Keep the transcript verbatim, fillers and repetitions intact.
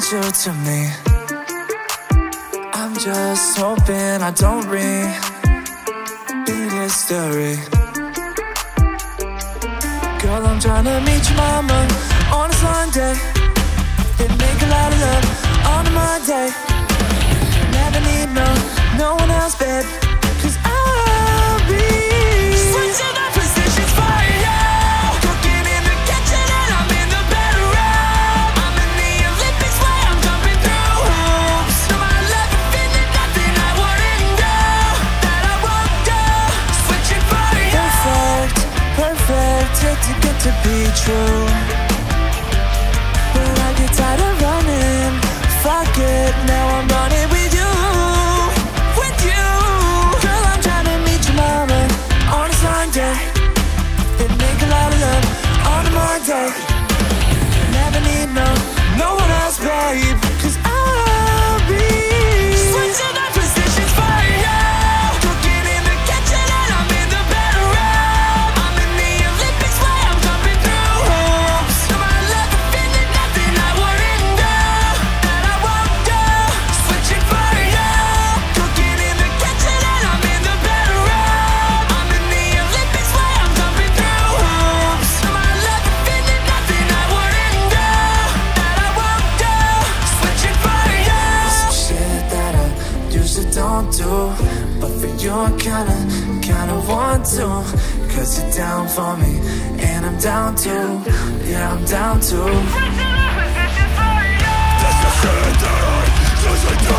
you to me. I'm just hoping I don't repeat history. Girl, I'm tryna meet your mama on a Sunday, then make a lot of love on a Monday. Never need no, no one else, babe, 'cause I'll be switching up positions for you. Cooking in the kitchen and I'm in the bedroom. I'm in the Olympics where I'm jumping through hoops. No matter love and feeling, nothing I wouldn't do that I won't do. Switching for you. Perfect, perfect, yet to get to be true. But I get tired of running. Fuck it, now I'm running with you. With you. Girl, I'm trying to meet your mama on a Sunday, then make a lot of love on a Monday. Never need no, no one else, babe, 'cause I'll be switching up positions for you. Cooking in the kitchen and I'm in the bedroom. I'm in the Olympics where I'm jumping through hoops. No matter love or feeling, nothing I wouldn't do that I won't do. Switching for you. Cooking in the kitchen and I'm in the bedroom. I'm in the Olympics where I'm jumping through hoops. No matter love or feeling, nothing I wouldn't do that I won't do. Switching for you. Some shit that I usually don't do, but for you I kinda, kinda want to. 'Cause you're down for me, and I'm down too. Yeah, I'm down too. That's the shit that I usually do,